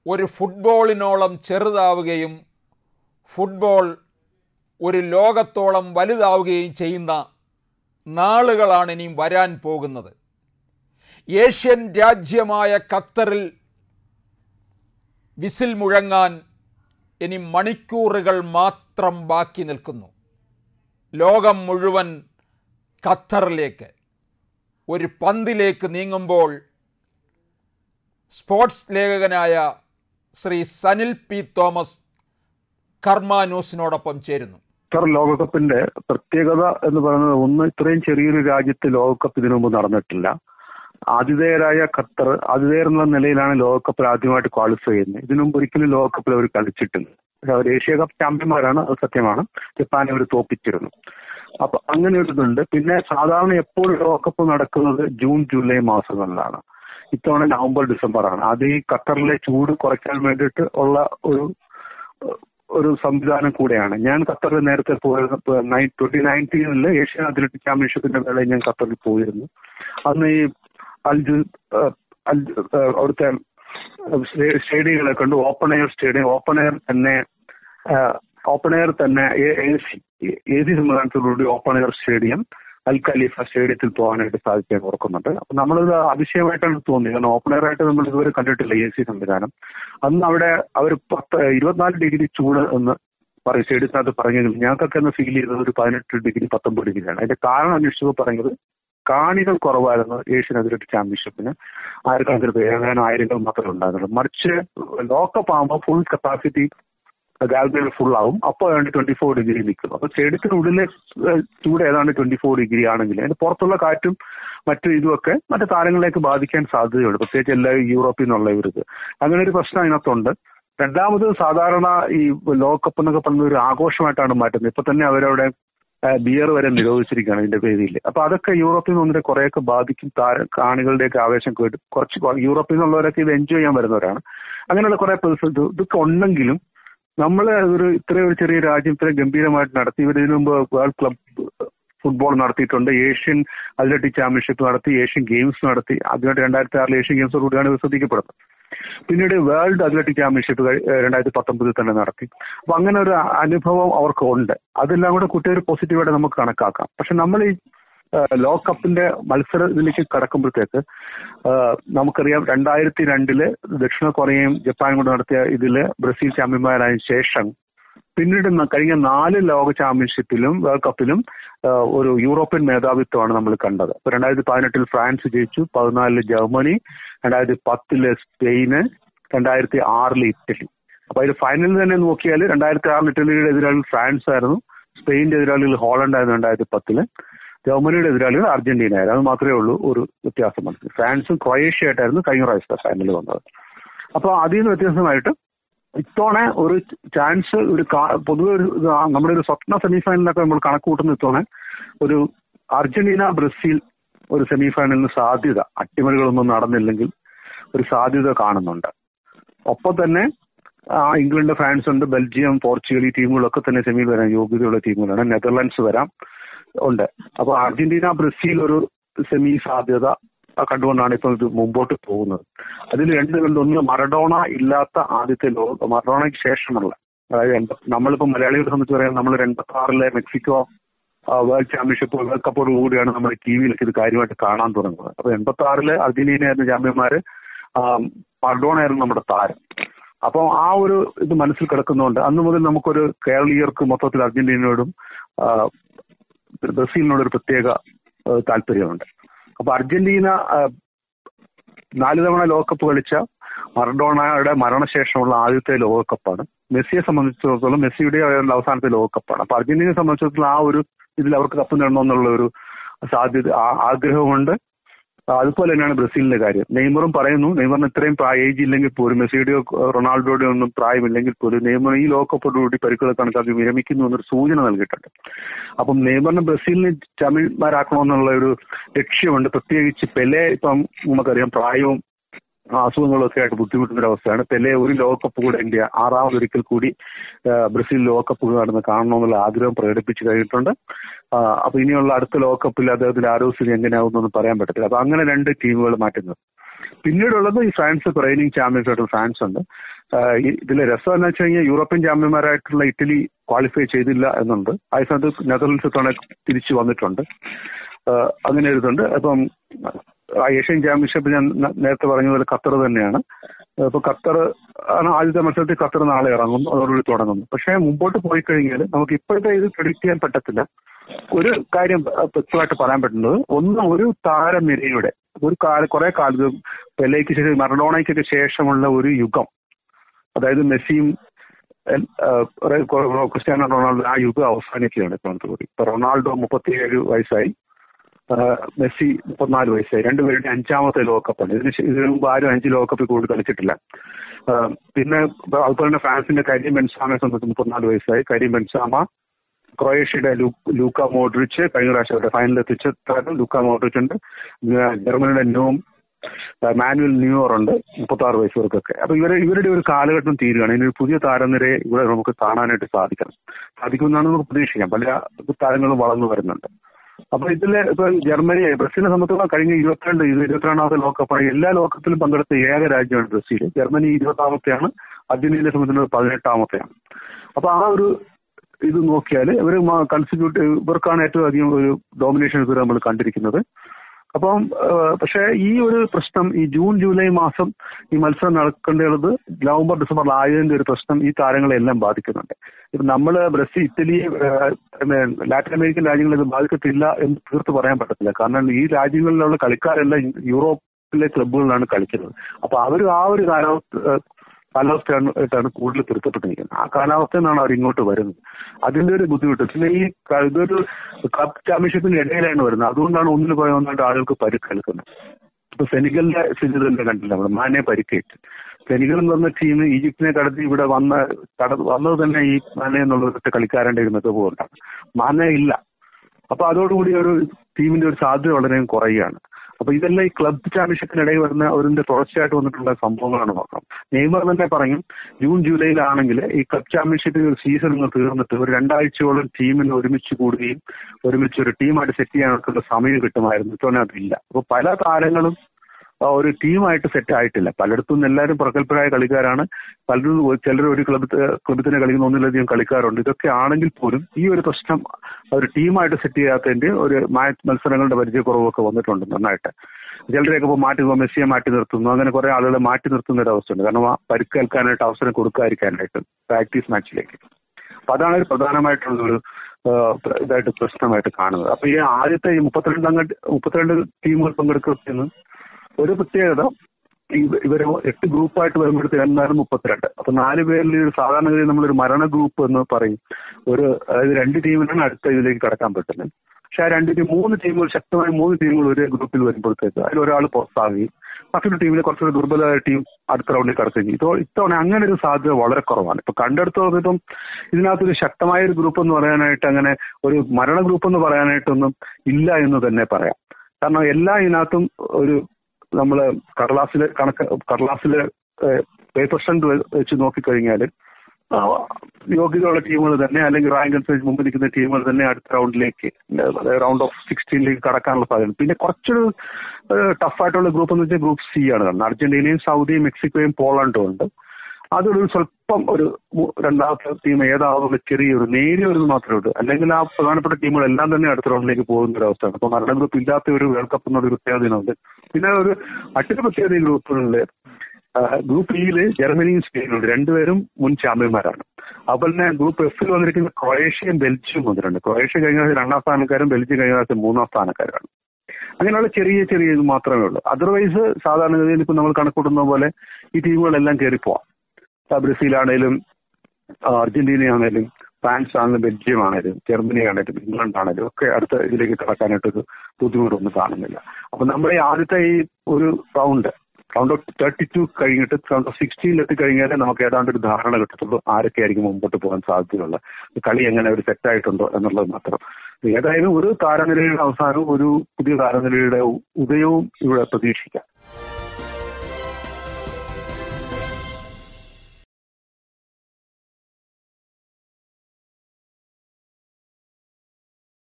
ഒരു ഫുട്ബോളിനോളം ചെറുതാവുകയും ഫുട്ബോൾ ഒരു ലോകത്തോളം വലുതാവുകയും ചെയ്യുന്ന നാളുകളാണ് ഇനിയും വരാൻ പോകുന്നത്. ഏഷ്യൻ രാജ്യമായ ഖത്തറിൽ വിസിൽ മുഴങ്ങാൻ ഇനി മണിക്കൂറുകൾ മാത്രം ബാക്കി നിൽക്കുന്നു. ലോകം മുഴുവൻ ഖത്തറിലേക്ക്, ഒരു പന്തിലേക്ക് നീങ്ങുമ്പോൾ സ്പോർട്സ് ലേഖകനായ ശ്രീ സനിൽ പി തോമസ് കർമ്മ ന്യൂസിനോടൊപ്പം ചേരുന്നു. ഖത്തർ ലോകകപ്പിന്റെ പ്രത്യേകത എന്ന് പറയുന്നത്, ഒന്ന്, ഇത്രയും ചെറിയൊരു രാജ്യത്ത് ലോകകപ്പ് ഇതിനു മുമ്പ് നടന്നിട്ടില്ല. ആതിഥേയരായ ഖത്തർ ആതിഥേയർ എന്ന നിലയിലാണ് ലോകകപ്പിൽ ആദ്യമായിട്ട് ക്വാളിഫൈ ചെയ്യുന്നത്. ഇതിനു മുമ്പ് ഒരിക്കലും ലോകകപ്പിൽ അവർ കളിച്ചിട്ടില്ല. പക്ഷെ അവർ ഏഷ്യ കപ്പ് ചാമ്പ്യന്മാരാണ്, അത് സത്യമാണ്. ജപ്പാനെ അവർ തോപ്പിച്ചിരുന്നു. അപ്പൊ അങ്ങനെ ഒരു ഇതുണ്ട്. പിന്നെ സാധാരണ എപ്പോഴും ലോകകപ്പ് നടക്കുന്നത് ജൂൺ ജൂലൈ മാസങ്ങളിലാണ്. ഇത്തവണ നവംബർ ഡിസംബർ ആണ്. അത് ഈ ഖത്തറിലെ ചൂട് കുറയ്ക്കാൻ വേണ്ടിയിട്ട് ഉള്ള ഒരു സംവിധാനം കൂടെയാണ്. ഞാൻ ഖത്തറിൽ നേരത്തെ പോയത് 2019 ഏഷ്യൻ അത്ലറ്റിക് ചാമ്പ്യൻഷിപ്പിന്റെ വേളയിൽ ഞാൻ ഖത്തറിൽ പോയിരുന്നു. അന്ന് ഈ അവിടുത്തെ സ്റ്റേഡിയങ്ങളെ കണ്ടു. Open air stadium, open air തന്നെ എ സി സംവിധാനത്തോടുകൂടി open air stadium Al Khalifa സ്റ്റേഡിയത്തിൽ പോകാനായിട്ട് സാധിക്കാൻ ഓർക്കുന്നുണ്ട്. അപ്പൊ നമ്മളിത് അതിശയമായിട്ടാണ് തോന്നിയത്. കാരണം ഓപ്പൺ എയർ ആയിട്ട് നമ്മൾ ഇതുവരെ കണ്ടിട്ടില്ല എ സി സംവിധാനം. അന്ന് അവിടെ അവർ 24 ഡിഗ്രി ചൂട് എന്ന് പറയും സ്റ്റേഡിയത്തിനകത്ത് പറഞ്ഞെങ്കിലും ഞങ്ങൾക്കൊക്കെ ഒന്ന് ഫീൽ ചെയ്തത് ഒരു 18 ഡിഗ്രി 19 ഡിഗ്രിയാണ്. അതിന്റെ കാരണം അന്വേഷിച്ചപ്പോൾ പറഞ്ഞത് കാണികൾ കുറവായിരുന്നു ഏഷ്യൻ അത്ലറ്റിക് ചാമ്പ്യൻഷിപ്പിന്. ആയിരക്കണക്കിന് പേര്, ഏതാനും ആയിരങ്ങൾ മാത്രമേ ഉണ്ടായിരുന്നുള്ളൂ. മറിച്ച് ലോകകപ്പ് ആകുമ്പോൾ ഫുൾ കപ്പാസിറ്റി ഗാലറിയിൽ ഫുൾ ആവും. അപ്പോൾ ഏതാണ്ട് 24 ഡിഗ്രി നിൽക്കും. അപ്പൊ സ്റ്റേഡിയത്തിനുള്ളിലെ ചൂട് ഏതാണ്ട് 24 ഡിഗ്രി ആണെങ്കിൽ അതിന് പുറത്തുള്ള കാറ്റും മറ്റു ഇതുമൊക്കെ മറ്റു താരങ്ങളിലേക്ക് ബാധിക്കാൻ സാധ്യതയുണ്ട്, പ്രത്യേകിച്ച് എല്ലാ യൂറോപ്പിൽ നിന്നുള്ളവർക്ക്. അങ്ങനെ ഒരു പ്രശ്നം അതിനകത്തുണ്ട്. രണ്ടാമത്, സാധാരണ ഈ ലോകകപ്പ് എന്നൊക്കെ പറഞ്ഞ ഒരു ആഘോഷമായിട്ടാണ് മാറ്റുന്നത്. ഇപ്പൊ തന്നെ അവരവിടെ ബിയർ വരെ നിരോധിച്ചിരിക്കുകയാണ് ഇതിന്റെ പേരിൽ. അപ്പൊ അതൊക്കെ യൂറോപ്പിൽ നിന്ന് കുറേയൊക്കെ ബാധിക്കും. കാണികളുടെയൊക്കെ ആവേശം കേട്ട് കുറച്ച് യൂറോപ്പിൽ നിന്നുള്ളവരൊക്കെ ഇത് എൻജോയ് ചെയ്യാൻ വരുന്നവരാണ്. അങ്ങനെയുള്ള കുറെ ഇതൊക്കെ ഉണ്ടെങ്കിലും നമ്മൾ ഇത്രയും ഒരു ചെറിയ രാജ്യം ഇത്രയും ഗംഭീരമായിട്ട് നടത്തി. ഇവർ ഇതിനു മുമ്പ് വേൾഡ് ക്ലബ് ഫുട്ബോൾ നടത്തിയിട്ടുണ്ട്, ഏഷ്യൻ അത്ലറ്റിക് ചാമ്പ്യൻഷിപ്പ് നടത്തി, ഏഷ്യൻ ഗെയിംസ് നടത്തി. ആദ്യമായിട്ട് 2006 ഏഷ്യൻ ഗെയിംസോടുകൂടിയാണ് ഇത് ശ്രദ്ധിക്കപ്പെടുന്നത്. പിന്നീട് വേൾഡ് അത്ലറ്റിക് ചാമ്പ്യൻഷിപ്പ് 2019 തന്നെ നടത്തി. അപ്പൊ അങ്ങനെ ഒരു അനുഭവം അവർക്ക് ഉണ്ട്. അതെല്ലാം കൂടെ കുട്ടികൾ പോസിറ്റീവായിട്ട് നമുക്ക് കണക്കാക്കാം. പക്ഷെ നമ്മൾ ഈ ലോകകപ്പിന്റെ മത്സരത്തിലേക്ക് കടക്കുമ്പോഴത്തേക്ക് നമുക്കറിയാം 2002 ദക്ഷിണ കൊറിയയും ജപ്പാനും കൂടെ നടത്തിയ ഇതില് ബ്രസീൽ ചാമ്പ്യന്മാരായ ശേഷം പിന്നീട് കഴിഞ്ഞ 4 ലോക ചാമ്പ്യൻഷിപ്പിലും വേൾഡ് കപ്പിലും ഒരു യൂറോപ്യൻ മേധാവിത്വമാണ് നമ്മൾ കണ്ടത്. 2018 ഫ്രാൻസ് ജയിച്ചു, 2014 ജർമ്മനി, 2010 സ്പെയിന്, 2006 ഇറ്റലി. അപ്പൊ അതിൽ ഫൈനലിൽ തന്നെ നോക്കിയാൽ 2006 ഇറ്റലിയുടെ എതിരാളികൾ ഫ്രാൻസ് ആയിരുന്നു, സ്പെയിന്റെ എതിരാളികൾ ഹോളണ്ട് ആയിരുന്നു 2010, ജർമ്മനിയുടെ എതിരാളികൾ അർജന്റീന ആയിരുന്നു. അത് മാത്രമേ ഉള്ളൂ ഒരു വ്യത്യാസം വന്നത്. ഫ്രാൻസും ക്രൊയേഷ്യ ആയിട്ടായിരുന്നു കഴിഞ്ഞ പ്രാവശ്യത്തെ ഫൈനലിൽ വന്നത്. അപ്പൊ അതിൽ നിന്ന് വ്യത്യസ്തമായിട്ട് ഇത്തവണ ഒരു ചാൻസ്, ഒരു പൊതുവെ ഒരു നമ്മുടെ ഒരു സ്വപ്ന സെമിഫൈനലിനൊക്കെ നമ്മൾ കണക്ക് കൂട്ടുന്ന ഇത്തവണ ഒരു അർജന്റീന ബ്രസീൽ ഒരു സെമിഫൈനലിന് സാധ്യത, അട്ടിമറികളൊന്നും നടന്നില്ലെങ്കിൽ ഒരു സാധ്യത കാണുന്നുണ്ട്. ഒപ്പം തന്നെ ഇംഗ്ലണ്ട്, ഫ്രാൻസ് ഉണ്ട്, ബെൽജിയം, പോർച്ചുഗൽ, ഈ ടീമുകളൊക്കെ തന്നെ സെമി വരാൻ യോഗ്യതയുള്ള ടീമുകളാണ്. നെതർലാൻഡ്സ് വരാം ഉണ്ട്. അപ്പൊ അർജന്റീന ബ്രസീൽ ഒരു സെമി സാധ്യത കണ്ടുകൊണ്ടാണ് ഇപ്പൊ ഇത് മുമ്പോട്ട് പോകുന്നത്. അതിൽ ഒന്ന് മറഡോണ ഇല്ലാത്ത ആദ്യത്തെ മറഡോണയ്ക്ക് ശേഷമുള്ള, അതായത് നമ്മളിപ്പോ മലയാളികളെ സംബന്ധിച്ച് പറയാൻ നമ്മൾ 86 മെക്സിക്കോ വേൾഡ് ചാമ്പ്യൻഷിപ്പ് വേൾഡ് കപ്പോട് കൂടിയാണ് നമ്മൾ ടിവിയിലൊക്കെ ഇത് കാര്യമായിട്ട് കാണാൻ തുടങ്ങുന്നത്. അപ്പൊ 86 അർജന്റീന ആയിരുന്നു ചാമ്പ്യന്മാര്, മറഡോണ ആയിരുന്നു നമ്മുടെ താരം. അപ്പൊ ആ ഒരു ഇത് മനസ്സിൽ കിടക്കുന്നതുകൊണ്ട് അന്ന് മുതൽ നമുക്കൊരു കേരളീയർക്ക് മൊത്തത്തിൽ അർജന്റീനയോടും ബ്രസീലിനോടൊരു പ്രത്യേക താല്പര്യമുണ്ട്. അപ്പൊ അർജന്റീന 4 തവണ ലോകകപ്പ് കളിച്ച മറഡോണയുടെ മരണശേഷമുള്ള ആദ്യത്തെ ലോകകപ്പാണ്. മെസ്സിയെ സംബന്ധിച്ചിടത്തോളം മെസ്സിയുടെ അവസാനത്തെ ലോകകപ്പാണ്. അപ്പൊ അർജന്റീനയെ സംബന്ധിച്ചിടത്തോളം ആ ഒരു ഇതിൽ അവർക്ക് കപ്പ് നേടണമെന്നുള്ള ഒരു സാധ്യത, ആഗ്രഹമുണ്ട്. അതുപോലെ തന്നെയാണ് ബ്രസീലിന്റെ കാര്യം. നെയ്മറും പറയുന്നു, നെയ്മറിന് ഇത്രയും ഏജ് ഇല്ലെങ്കിൽ പോലും, മെസ്സിയുടെയോ റൊണാൾഡോയുടെയോ ഒന്നും പ്രായമില്ലെങ്കിൽ പോലും നെയ്മർ ഈ ലോകകപ്പോടുകൂടി പരിക്കുകൾ കണക്കാക്കി വിരമിക്കുന്നു എന്നൊരു സൂചന നൽകിയിട്ടുണ്ട്. അപ്പം നെയ്മറിന് ബ്രസീലിനെ ചാമ്പ്യന്മാരാക്കണമെന്നുള്ള ഒരു ലക്ഷ്യമുണ്ട്. പ്രത്യേകിച്ച് പെലെ, ഇപ്പം നമുക്കറിയാം പ്രായവും അസുഖങ്ങളും ഒക്കെ ആയിട്ട് ബുദ്ധിമുട്ടുന്ന ഒരു അവസ്ഥയാണ്. പെലെ ഒരു ലോകകപ്പ് കൂടെ ഇന്ത്യ 6ാമതൊരിക്കൽ കൂടി ബ്രസീൽ ലോകകപ്പ് നടന്ന് കാണണമെന്നുള്ള ആഗ്രഹം പ്രകടിപ്പിച്ചു കഴിഞ്ഞിട്ടുണ്ട്. അപ്പൊ ഇനിയുള്ള അടുത്ത ലോകകപ്പിൽ അദ്ദേഹത്തിന്റെ ആരോഗ്യസ്ഥിതി എങ്ങനെയാവുന്നൊന്നും പറയാൻ പറ്റത്തില്ല. അപ്പൊ അങ്ങനെ 2 ടീമുകൾ മാറ്റുന്നത്. പിന്നീടുള്ളത് ഈ ഫ്രാൻസ് റെയിനിങ് ചാമ്പ്യൻസ് ആയിട്ടുള്ള ഫ്രാൻസ് ഉണ്ട്. ഇതിലെ രസം എന്ന് വെച്ച് കഴിഞ്ഞാൽ യൂറോപ്യൻ ചാമ്പ്യന്മാരായിട്ടുള്ള ഇറ്റലി ക്വാളിഫൈ ചെയ്തില്ല എന്നുണ്ട്. ആ സമയത്ത് നെതർലൻഡ്സ് തവണ തിരിച്ചു വന്നിട്ടുണ്ട്. അങ്ങനെ ഇതുണ്ട്. അപ്പം ഏഷ്യൻ ചാമ്പ്യൻഷിപ്പ് ഞാൻ നേരത്തെ പറഞ്ഞതുപോലെ ഖത്തർ തന്നെയാണ്. ഇപ്പൊ ഖത്തർ ആണ് ആദ്യത്തെ മത്സരത്തിൽ. ഖത്തർ നാളെ ഇറങ്ങുന്നു, അതോടുകൂടി തുടങ്ങുന്നു. പക്ഷേ മുമ്പോട്ട് പോയി കഴിഞ്ഞാൽ നമുക്ക് ഇപ്പോഴത്തെ ഇത് പ്രെഡിക്റ്റ് ചെയ്യാൻ പറ്റത്തില്ല. ഒരു കാര്യം വ്യക്തമായിട്ട് പറയാൻ പറ്റുന്നത്, ഒരു താരനിരയുടെ കുറെ കാലത്ത് പെലെയ്ക്ക് ശേഷം മറഡോണയ്ക്കൊക്കെ ശേഷമുള്ള ഒരു യുഗം, അതായത് മെസ്സിയും ക്രിസ്ത്യാനോ റൊണാൾഡോ, ആ യുഗം അവസാനിക്കുകയാണ് ഇപ്പോഴത്തെ. ഇപ്പൊ റൊണാൾഡോ 37 വയസ്സായി, മെസ്സി 34 വയസ്സായി. രണ്ടുപേരുടെ 5ാമത്തെ ലോകകപ്പാണ്. ഇതിനു മുമ്പ് ആരും 5 ലോകകപ്പിൽ കൂടുതൽ കളിച്ചിട്ടില്ല. പിന്നെ അതുപോലെ തന്നെ ഫ്രാൻസിന്റെ കരീം ബെൻസാമയെ സംബന്ധിച്ച് 34 വയസ്സായി. കരീം ബെൻസാമ, ക്രൊയേഷ്യയുടെ ലൂക്ക മോഡ്രിച്ച്, കഴിഞ്ഞ പ്രാവശ്യം അവരുടെ ഫൈനലിൽ എത്തിച്ച താരം ലൂക്ക മോഡ്രിച്ച് ഉണ്ട്. ജർമ്മനിയുടെ മാനുവൽ ന്യൂയർ ഉണ്ട്, 36 വയസ്സുകാർക്കൊക്കെ. അപ്പൊ ഇവരുടെ ഒരു കാലഘട്ടം തീരുകയാണ്. ഇതിനൊരു പുതിയ താരനിരയെ ഇവിടെ നമുക്ക് കാണാനായിട്ട് സാധിക്കുമെന്നാണ് നമുക്ക് പ്രതീക്ഷിക്കാം. പല താരങ്ങളും വളർന്നു വരുന്നുണ്ട്. അപ്പൊ ഇപ്പൊ ജർമ്മനി, ബ്രസീലിനെ സംബന്ധിച്ചിടത്തോളം കഴിഞ്ഞ 22ാമത്തെ ലോകകപ്പാണ്. എല്ലാ ലോകകപ്പിലും പങ്കെടുത്ത ഏക രാജ്യമാണ് ബ്രസീൽ. ജർമ്മനി 20ാമത്തെയാണ്. അർജന്റീനയെ സംബന്ധിച്ചിടത്തോളം 18ാമത്തെയാണ്. അപ്പൊ ആ ഒരു ഇത് നോക്കിയാൽ ഇവർക്കാണ് ഏറ്റവും അധികം ഒരു ഡോമിനേഷൻ ഇതുവരെ നമ്മൾ കണ്ടിരിക്കുന്നത്. അപ്പം പക്ഷേ ഈ ഒരു പ്രശ്നം ഈ ജൂൺ ജൂലൈ മാസം ഈ മത്സരം നടക്കേണ്ടത് നവംബർ ഡിസംബറിൽ ആയതിന്റെ ഒരു പ്രശ്നം ഈ താരങ്ങളെല്ലാം ബാധിക്കുന്നുണ്ട്. ഇപ്പൊ നമ്മള് ബ്രസീൽ, ഇറ്റലി, ലാറ്റിൻ അമേരിക്കൻ രാജ്യങ്ങളെ ഇത് ബാധിക്കത്തില്ല എന്ന് തീർത്ത് പറയാൻ പറ്റത്തില്ല. കാരണം ഈ രാജ്യങ്ങളിലുള്ള കളിക്കാരെല്ലാം യൂറോപ്പിലെ ക്ലബ്ബുകളിലാണ് കളിക്കുന്നത്. അപ്പൊ അവർ ആ ഒരു കാലാവസ്ഥയായിട്ടാണ് കൂടുതൽ പൊരുത്തപ്പെട്ടിരിക്കുന്നത്. ആ കാലാവസ്ഥയിൽ നിന്നാണ് അവർ ഇങ്ങോട്ട് വരുന്നത്. അതിന്റെ ഒരു ബുദ്ധിമുട്ട്. പിന്നെ ഇതൊരു കപ്പ് ചാമ്പ്യൻഷിപ്പിന് ഇടയിലാണ് വരുന്നത്. അതുകൊണ്ടാണ് ഒന്നിട്ട് ആളുകൾക്ക് പരിക്കേൽക്കുന്നത്. ഇപ്പൊ സെനിഗലിന്റെ സ്ഥിതി തന്നെ കണ്ടില്ല നമ്മൾ. മാനെ പരിക്കേറ്റ്. സെനിഗൽ എന്ന് പറഞ്ഞ ടീം ഈജിപ്തിനെ കടത്തി ഇവിടെ വന്നത് തന്നെ ഈ മാനെ എന്നുള്ള ഒറ്റ കളിക്കാരന്റെ ഒരു മികവ് കൊണ്ടാണ്. മാനെ ഇല്ല. അപ്പൊ അതോടുകൂടി ഒരു ടീമിന്റെ ഒരു സാധ്യത വളരെ കുറയുകയാണ്. അപ്പൊ ഇതെല്ലാം ഈ ക്ലബ് ചാമ്പ്യൻഷിപ്പിനിടയിൽ വരുന്ന അതിന്റെ തുടർച്ചയായിട്ട് വന്നിട്ടുള്ള സംഭവങ്ങളാണ് നോക്കാം. നെയ്മർ തന്നെ പറയും, ജൂൺ ജൂലൈയിലാണെങ്കിൽ ഈ ക്ലബ് ചാമ്പ്യൻഷിപ്പിൽ ഒരു സീസൺ തീർന്നിട്ട് ഒരു 2 ആഴ്ചയോളം ടീമിന് ഒരുമിച്ച് കൂടുകയും ഒരുമിച്ച് ഒരു ടീമായിട്ട് സെറ്റ് ചെയ്യാനൊക്കെയുള്ള സമയം കിട്ടുമായിരുന്നു. ഇത്തവണ അതില്ല. അപ്പൊ പല താരങ്ങളും ഒരു ടീമായിട്ട് സെറ്റ് ആയിട്ടില്ല. പലയിടത്തും എല്ലാവരും പ്രഗത്ഭരായ കളിക്കാരാണ്. പലരും ചിലർ ഒരു ക്ലബിനെ കളിക്കുന്ന ഒന്നിലധികം കളിക്കാരുണ്ട്. ഇതൊക്കെ ആണെങ്കിൽ പോലും ഈ ഒരു പ്രശ്നം ഒരു ടീമായിട്ട് സെറ്റ് ചെയ്യാത്തതിന്റെ ഒരു മത്സരങ്ങളുടെ പരിചയക്കുറവൊക്കെ വന്നിട്ടുണ്ട് നന്നായിട്ട്. ചിലരെയൊക്കെ ഇപ്പോൾ മെസ്സിയെ മാറ്റി നിർത്തുന്നു. അങ്ങനെ കുറെ ആളുകളെ മാറ്റി നിർത്തുന്ന ഒരു അവസ്ഥയുണ്ട്. കാരണം ആ പരിക്കേൽക്കാനായിട്ട് അവസരം കൊടുക്കാതിരിക്കാനായിട്ട് പ്രാക്ടീസ് മാച്ചിലേക്ക്. അപ്പൊ അതാണ് ഒരു പ്രധാനമായിട്ടുള്ളൊരു ഇതായിട്ട് പ്രശ്നമായിട്ട് കാണുന്നത്. അപ്പൊ ഈ ആദ്യത്തെ ഈ 32 ടീമുകൾ പങ്കെടുക്കുന്ന ഒരു പ്രത്യേകത, ഇവര് 8 ഗ്രൂപ്പായിട്ട് വരുമ്പോഴത്തേക്ക് എന്നാലും 32. അപ്പൊ 4 പേരിൽ സാധാരണഗതിയിൽ നമ്മളൊരു മരണ ഗ്രൂപ്പ് എന്ന് പറയും. അതായത് 2 ടീമിനാണ് അടുത്ത ഇതിലേക്ക് കടക്കാൻ പറ്റുന്നത്. പക്ഷെ ആ 3 ടീമുകൾ, ശക്തമായ 3 ടീമുകൾ ഒരു ഗ്രൂപ്പിൽ വരുമ്പോഴത്തേക്ക് അതിലൊരാൾ പുറത്താകുകയും മറ്റൊരു ടീമിലെ കുറച്ചൊരു ദുർബലമായ ടീം അടുത്ത റൗണ്ടിൽ കടക്കുകയും ഇത്തവണ അങ്ങനെ ഒരു സാധ്യത വളരെ കുറവാണ്. ഇപ്പൊ കണ്ടെടുത്തോളം ഇതിനകത്തൊരു ശക്തമായ ഒരു ഗ്രൂപ്പ് എന്ന് പറയാനായിട്ട്, അങ്ങനെ ഒരു മരണ ഗ്രൂപ്പ് എന്ന് പറയാനായിട്ടൊന്നും ഇല്ല എന്ന് തന്നെ പറയാം. കാരണം എല്ലാ ഇതിനകത്തും ഒരു നമ്മള് കടലാസിലെ പേപ്പർ സ്റ്റണ്ട് വെച്ച് നോക്കിക്കഴിഞ്ഞാൽ യോഗ്യതയുള്ള ടീമുകൾ തന്നെ, അല്ലെങ്കിൽ റാങ്ക് അനുസരിച്ച് മുമ്പ് നിൽക്കുന്ന ടീമുകൾ തന്നെ അടുത്ത റൗണ്ടിലേക്ക്, റൗണ്ട് ഓഫ് 16 കടക്കാനുള്ള സാധ്യത. പിന്നെ കുറച്ചൊരു ടഫായിട്ടുള്ള ഗ്രൂപ്പ് എന്ന് വെച്ചാൽ ഗ്രൂപ്പ് സി ആണ് കാണുന്നത്. അർജന്റീനയും സൗദിയും മെക്സിക്കോയും പോളണ്ടും ഉണ്ട്. അതൊരു സ്വല്പം ഒരു രണ്ടാമത്തെ ടീം ഏതാവുന്ന ചെറിയൊരു നേരിയൊരു മാത്രമേ ഉള്ളൂ. അല്ലെങ്കിൽ ആ പ്രധാനപ്പെട്ട ടീമുകളെല്ലാം തന്നെ അടുത്ത റൗണ്ടിലേക്ക് പോകുന്ന ഒരു അവസ്ഥയാണ്. അപ്പൊ മരണ ഗ്രൂപ്പ് ഇല്ലാത്ത ഒരു വേൾഡ് കപ്പ് എന്നൊരു പ്രത്യേകതയുണ്ട്. പിന്നെ ഒരു മറ്റൊരു പ്രത്യേകത ഈ ഗ്രൂപ്പുകളില്, ഗ്രൂപ്പ് ഇയില് ജർമ്മനിയും സ്പെയിനും ഉണ്ട്. 2 പേരും മുൻ ചാമ്പ്യന്മാരാണ്. അതുപോലെ തന്നെ ഗ്രൂപ്പ് എഫിൽ വന്നിരിക്കുന്ന ക്രൊയേഷ്യയും ബെൽജിയം വന്നിട്ടുണ്ട്. ക്രൊയേഷ്യ കഴിഞ്ഞ 2ാം സ്ഥാനക്കാരും ബെൽജിയം കഴിഞ്ഞ 3ാം സ്ഥാനക്കാരാണ്. അങ്ങനെയുള്ള ചെറിയ ഇത് മാത്രമേ ഉള്ളൂ. അതർവൈസ് സാധാരണഗതിയിൽ ഇപ്പൊ നമ്മൾ കണക്കൂട്ടുന്ന പോലെ ഈ ടീമുകളെല്ലാം കയറിപ്പോവാം. ബ്രസീലാണേലും അർജന്റീനയാണേലും ഫ്രാൻസ് ആണെങ്കിലും ബെൽജിയം ആണേലും ജർമ്മനി ആണേലും ഇംഗ്ലണ്ട് ആണേലും ഒക്കെ അടുത്ത ഇതിലേക്ക് കടക്കാനായിട്ടൊരു ബുദ്ധിമുട്ടൊന്നും കാണുന്നില്ല. അപ്പൊ നമ്മുടെ ആദ്യത്തെ ഈ ഒരു റൗണ്ട് ഓഫ് 32 കഴിഞ്ഞിട്ട് റൗണ്ട് ഓഫ് 16 എത്തിക്കഴിഞ്ഞാലേ നമുക്ക് ഏതാണ്ട് ഒരു ധാരണ കിട്ടത്തുള്ളൂ ആരൊക്കെയായിരിക്കും മുമ്പോട്ട് പോകാൻ സാധ്യതയുള്ള, കളി എങ്ങനെ ഒരു സെറ്റായിട്ടുണ്ടോ എന്നുള്ളത് മാത്രം. ഏതായാലും ഒരു താരനിരയുടെ അവസാനവും ഒരു പുതിയ താരനിരയുടെ ഉദയവും ഇവിടെ പ്രതീക്ഷിക്കാം.